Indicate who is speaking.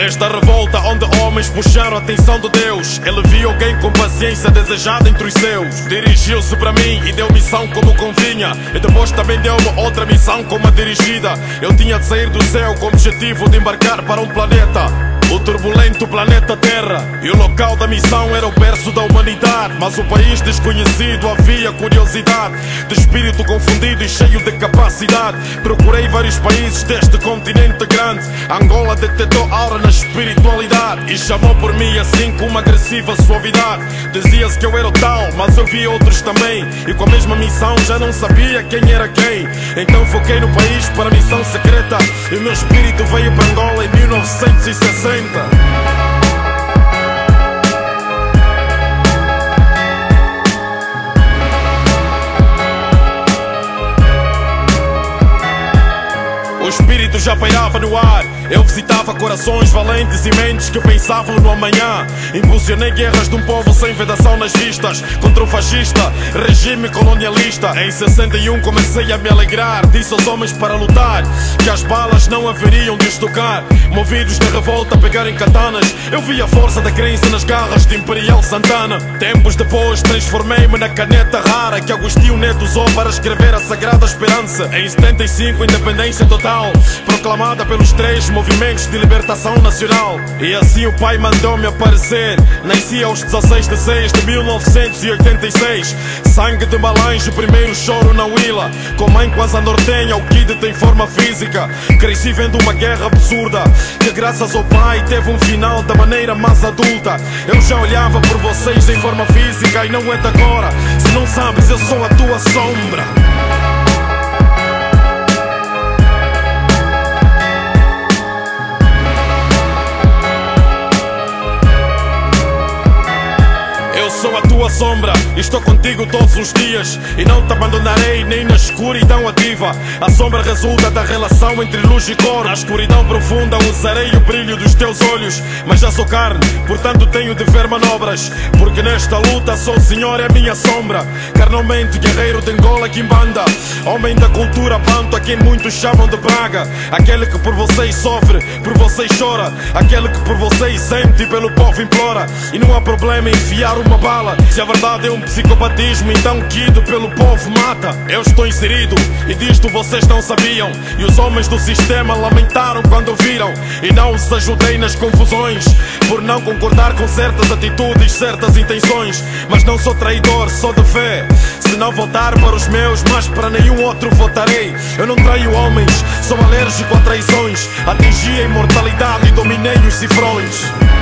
Speaker 1: Desde a revolta onde homens puxaram a atenção de Deus, ele viu alguém com paciência desejada entre os seus. Dirigiu-se para mim e deu missão como convinha, e depois também deu-me outra missão como a dirigida. Eu tinha de sair do céu com o objetivo de embarcar para um planeta, o turbulento planeta Terra. E o local da missão era o berço da humanidade, mas o país desconhecido havia curiosidade. De espírito confundido e cheio de capacidade, procurei vários países deste continente grande. Angola detectou aura na espiritualidade e chamou por mim assim com uma agressiva suavidade. Dizia-se que eu era o tal, mas eu vi outros também, e com a mesma missão já não sabia quem era quem. Então foquei no país para a missão secreta, e o meu espírito veio para Angola em 1960. O espírito já pairava no ar. Eu visitava corações valentes e mentes que pensavam no amanhã. Impulsionei guerras de um povo sem vedação nas vistas, contra o fascista regime colonialista. Em 61 comecei a me alegrar, disse aos homens para lutar que as balas não haveriam de estocar. Movidos de revolta a pegarem katanas, eu vi a força da crença nas garras de Imperial Santana. Tempos depois transformei-me na caneta rara que Agostinho Neto usou para escrever a Sagrada Esperança. Em 75 independência total, proclamada pelos três movimentos de libertação nacional. E assim o pai mandou-me aparecer. Nasci aos 16 de 6 de 1986. Sangue de Malange, o primeiro choro na Willa. Com mãe quase a nortenha, o kid tem forma física. Cresci vendo uma guerra absurda, que graças ao pai teve um final da maneira mais adulta. Eu já olhava por vocês em forma física e não é de agora. Se não sabes, eu sou a tua sombra. Sou a tua sombra, estou contigo todos os dias, e não te abandonarei nem na escuridão ativa. A sombra resulta da relação entre luz e cor. Na escuridão profunda usarei o brilho dos teus olhos, mas já sou carne, portanto tenho de ver manobras, porque nesta luta sou o Senhor e a minha sombra. Carnalmente guerreiro de Angola Quimbanda, homem da cultura banto, a quem muitos chamam de praga. Aquele que por vocês sofre, por vocês chora, aquele que por vocês sente e pelo povo implora. E não há problema em enfiar uma bala, se a verdade é um psicopatismo, então Kido pelo povo mata. Eu estou inserido e disto vocês não sabiam, e os homens do sistema lamentaram quando viram. E não os ajudei nas confusões, por não concordar com certas atitudes, certas intenções. Mas não sou traidor, sou de fé. Se não votar para os meus, mas para nenhum outro votarei. Eu não traio homens, sou alérgico a traições. Atingi a imortalidade e dominei os cifrões.